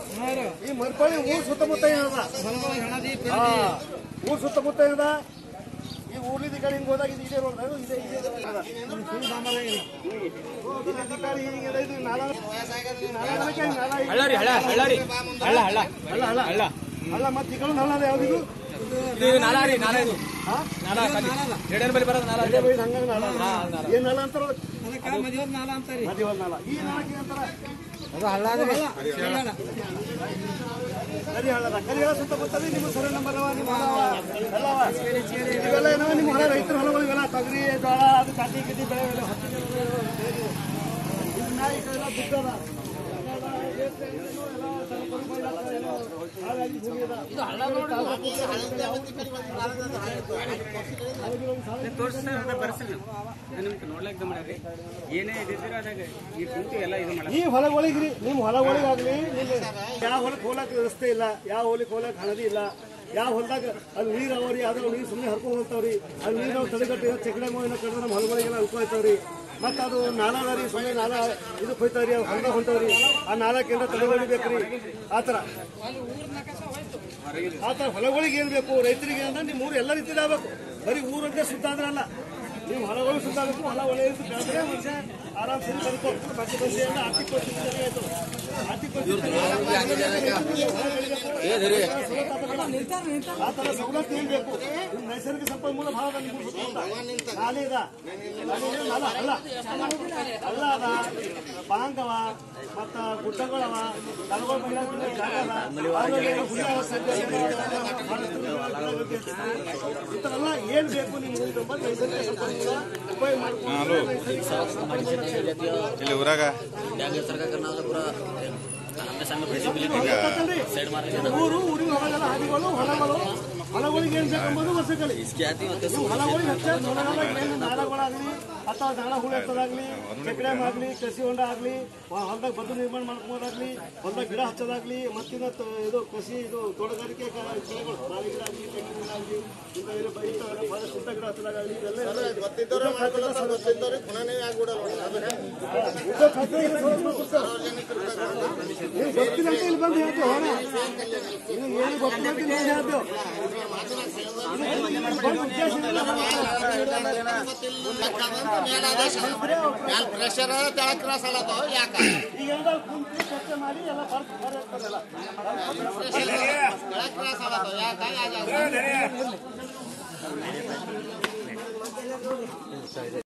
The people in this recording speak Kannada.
ಈ ಮರ್ಪಳ್ಳಿ ಊರ್ ಸುತ್ತಮುತ್ತ ಏನದ ಊರ್ ಸುತ್ತಮುತ್ತ ಏನದ ಈ ಊರ್ಲಿದ ಕಡೆ ಹಿಂಗ್ ಹೋದಾಗ ಇದು ಇದೇ ರೋಡ್ ಇದೇ ಗಾಡಿ ಹಿಂಗಿದೆ ಇದು ಅಲ್ಲ ಮತ್ತೆ ಈ ಕಡೆ ನಾಲ ಯಾವ್ದಿದು ಏನ್ ನಾಲ ಅಂತಾರ ಮದಿವಲ್ ನಾಲ ಅಂತಾರ ಈ ನಾಲಕ್ಕೆ ಅಂತಾರ ಕರಿ ಹಳ್ಳದ ಕರಿ ಹಳ್ಳ ಸುತ್ತಮುತ್ತಲಿ ನಿಮ್ಮ ಸರ್ವೆ ನಂಬರ್ ನಿಮ್ಮ ಇವೆಲ್ಲ ಏನೋ ನಿಮ್ಮ ಹೊಲ ರೈತರ ಹೊಲಗಳು ಇವೆಲ್ಲ ತೊಗರಿ ಜೋಳ ಅದು ಕಾಟಿ ಗಿಟಿ ಬೆಳೆ ಬಿಟ್ಟದ ಈ ಹೊಲಗಳಿಗ್ರಿ ನಿಮ್ ಹೊಲಗಳಿಗಾಗ್ಲಿ ಯಾವ ಹೊಲಕ್ಕೆ ಹೋಲಕ್ ರಸ್ತೆ ಇಲ್ಲ ಯಾವ ಹೊಲಕ್ಕೆ ಹೋಲಕ್ ಹಣದಿ ಇಲ್ಲ ಯಾವ ಹೊಲದಾಗ ಅಲ್ಲಿ ನೀರ್ ಅವರಿ ಅದ್ರ ನೀರ್ ಸುಮ್ಮನೆ ಹರ್ಕೊಂಡ್ ಹೋಗ್ತಾವ್ರಿ ಅಲ್ಲಿ ನೀರು ತಡೆಗಟ್ಟಿ ಚೆಕಡೆ ಏನೋ ಕಡಿದ್ರೆ ನಮ್ಮ ಹೊಲಗಳಿಗೆಲ್ಲ ಅಳ್ಕೊಯ್ತಾವ್ರಿ ಮತ್ತ ಅದು ನಾಲಾದಾರಿ ಸುಮ್ಮನೆ ನಾಲ ಇದು ಹೋಯ್ತಾವ್ರಿ ಅವ್ ಹೊಲದಾಗ ಹೊಂಟವ್ರಿ ಆ ನಾಲಕ್ಕೆ ಏನಾರ ತಡೆಗೊಳಿಬೇಕ್ರಿ ಆತರ ಹೊಲಗಳಿಗೆ ಏನ್ ಬೇಕು ರೈತರಿಗೆ ಅಂದ್ರೆ ನಿಮ್ ಊರು ಎಲ್ಲ ರೀತಿಯಲ್ಲಿ ಆಗ್ಬೇಕು ಬರೀ ಊರಂತೆ ಸುತ್ತ ಅಂದ್ರೆ ಅಲ್ಲ ನೀವು ಹೊಲಗಳು ಸುತ್ತ ಆಗಬೇಕು ಹೊಲ ಒಳ್ಳೆ ಬೆಳೆದ್ರೆ ಮನುಷ್ಯ ಆರಾಮ್ ಸರಿ ಬದುಕೋದು ಬಸ್ ಬಸ್ಸಿಯಿಂದ ಆರ್ಥಿಕ ಪರಿಸ್ಥಿತಿ ಆಯ್ತು ಆರ್ಥಿಕ ಆ ತರ ಸವಲತ್ತು ಏನ್ ಬೇಕು ನೈಸರ್ಗಿಕ ಸಂಪನ್ಮೂಲ ಭಾಗದಲ್ಲಿ ನಾಲೆ ಇದ ಅಲ್ಲ ಅದ ಬಾಂಗವ ಮತ್ತ ಗುಡ್ಡಗಳವ ದನಗಳ ಮಹಿಳಾ ಜಾಗ ಇಂಥವೆಲ್ಲ ಏನ್ ಬೇಕು ನಿಮ್ಗೆ ನೈಸರ್ಗಿಕ ಸಂಪನ್ಮೂಲ ಉಪಯೋಗ ಮಾಡ್ಕೊಂಡು ಊರು ಊರಿನ ಹೊಲಗಳ ಹಾದಿಗಳು ಹೊಲಗಳಿಗೆ ಏನ್ ಬೇಕೆಂಬುದು ವರ್ಷಕಲಿ ಹೊಲಗಳಿಗೆ ಏನು ನಾಲಗಳಾಗ್ಲಿ ಅಥವಾ ದನ ಹುಳಾಗ್ಲಿ ಚೆಕ್ ಡ್ಯಾಮ್ ಆಗ್ಲಿ ಕೃಷಿ ಹೊಂಡ ಆಗ್ಲಿ ಹೊಲದಾಗ ಬದು ನಿರ್ಮಾಣ ಮಾಡ್ಕೋದಾಗ್ಲಿ ಹೊಲದಾಗ ಗಿಡ ಹಚ್ಚೋದಾಗ್ಲಿ ಮತ್ತಿನ ಇದು ಕೃಷಿ ಇದು ತೋಟಗಾರಿಕೆ ಗಿಡಗಳು ಬಾಳೆ ಗಿಡ ಆಗಲಿ ತೆಂಗಿನ ಗಿಡ ಆಗಲಿ ಬಹಳ ಸುತ್ತ ಗಿಡ ಹಚ್ಚೋದಾಗಲಿ ಗೊತ್ತಿದಂತೆ ಇಲ್ಲಿ ಬಂದು ಹೇಳ್ತೇವೆ ಏನು ಗೊತ್ತಿಲ್ಲ ಹೇಳ್ತೇವೆ ಪ್ರೆಷರ್ ತೆಳಕ್ ಕ್ರಾಸ್ ಅಲ್ಲದು ಯಾಕ ಈಗ ಕುಂತು ಚರ್ಚೆ ಮಾಡಿ ಎಲ್ಲ ತೆಳಕ್ ಕ್ರಾಸ್ ಅಲ್ಲದು ಯಾಕ